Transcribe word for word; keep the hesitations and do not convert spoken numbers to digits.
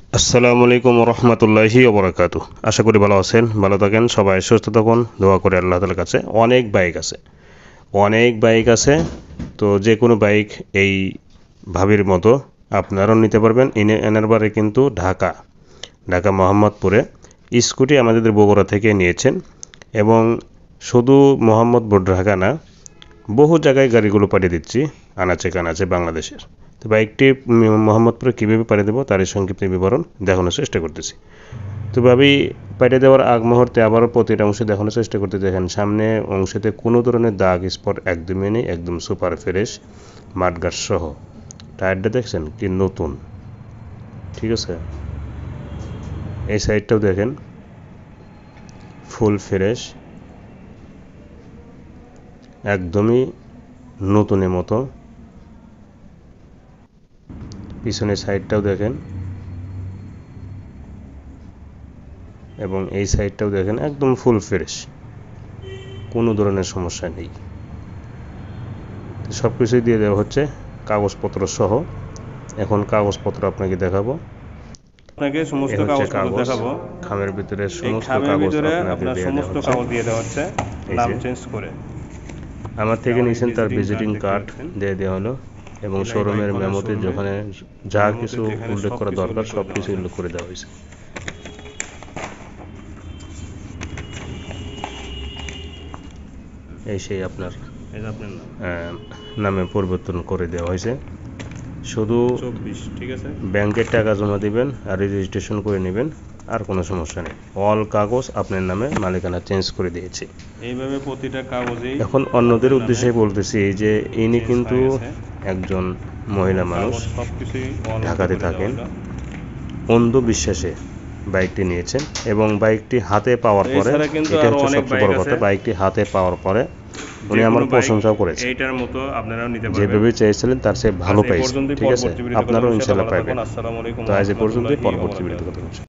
আসসালামু আলাইকুম রহমতুল্লাহি ওবরাকাতু। আশা করি ভালো আছেন, ভালো থাকেন, সবাই সুস্থ থাকুন, দোয়া করে আল্লাহ তাআলার কাছে। অনেক বাইক আছে, অনেক বাইক আছে। তো যে কোনো বাইক এই ভাবির মতো আপনারাও নিতে পারবেন। ইনে এনার বারে কিন্তু ঢাকা ঢাকা মোহাম্মদপুরে স্কুটি আমাদের বগুড়া থেকে নিয়েছেন, এবং শুধু মোহাম্মদপুর ঢাকা না, বহু জায়গায় গাড়িগুলো পাঠিয়ে দিচ্ছি আনাচে কানাচে বাংলাদেশের। তো বাইকটি মোহাম্মদপুরে কীভাবে পাঠিয়ে দেবো তার সংক্ষিপ্ত বিবরণ দেখানোর চেষ্টা করতেছি। তো ভাবি পাঠিয়ে দেওয়ার আগ মুহূর্তে আবারও প্রতিটা অংশে দেখানোর চেষ্টা করতে দেখেন সামনে অংশেতে কোনো ধরনের দাগ স্পট একদমই নেই, একদম সুপার ফ্রেশ মাঠগাট সহ। টায়ারটা দেখছেন কি নতুন, ঠিক আছে। এই সাইডটাও দেখেন ফুল ফ্রেশ, একদমই নতুনের মতো। পিছনের সাইডটাও দেখেন, এবং এই সাইডটাও দেখেন একদম ফুল ফ্রেশ, কোনো ধরনের সমস্যা নেই। সব কিছুই দিয়ে দেওয়া হচ্ছে কাগজপত্র সহ। এখন কাগজপত্র আপনাকে দেখাবো, আপনাকে সমস্ত কাগজপত্র দেখাবো। খামের ভিতরে সমস্ত খামের কাগজ ভিতরে আপনাকে আপনার দিয়ে সমস্ত দেওয়া কাগজ দিয়ে দেওয়া হচ্ছে, নাম চেঞ্জ করে। আমার থেকে নিয়েছেন তার ভিজিটিং কার্ড দিয়ে দেওয়া হলো, এবং শোরুমের মেমোতে যেখানে যা কিছু উল্লেখ করা দরকার সব কিছু উল্লেখ করে দেওয়া হয়েছে। এই সেই আপনার নামে পরিবর্তন করে দেওয়া হয়েছে। শুধু ঠিক আছে, ব্যাংকের টাকা জমা দিবেন আর রেজিস্ট্রেশন করে নেবেন, আর কোনো সমস্যা নেই। অল কাগজ আপনার নামে মালিকানা চেঞ্জ করে দিয়েছি। এইভাবে প্রতিটা কাগজেই এখন অন্যদের উদ্দেশ্যে বলতেছি যে ইনি কিন্তু একজন মহিলা মানুষ, ঢাকাতে থাকেন, অন্ধ বিশ্বাসে বাইকটি নিয়েছেন, এবং বাইকটি হাতে পাওয়ার পরে, এটা হচ্ছে সবচেয়ে বড় কথা, বাইকটি হাতে পাওয়ার পরে উনি আমার প্রশংসাও করেছেন। এইটার মতো আপনারাও নিতে পারবেন, যেভাবে চেয়েছিলেন তার চেয়ে ভালো পাইছেন, ঠিক আছে। আপনারাও ইনশাআল্লাহ পাবেন। তো আজ এ পর্যন্তই, পরবর্তী ভিডিওতে কথা বলছি।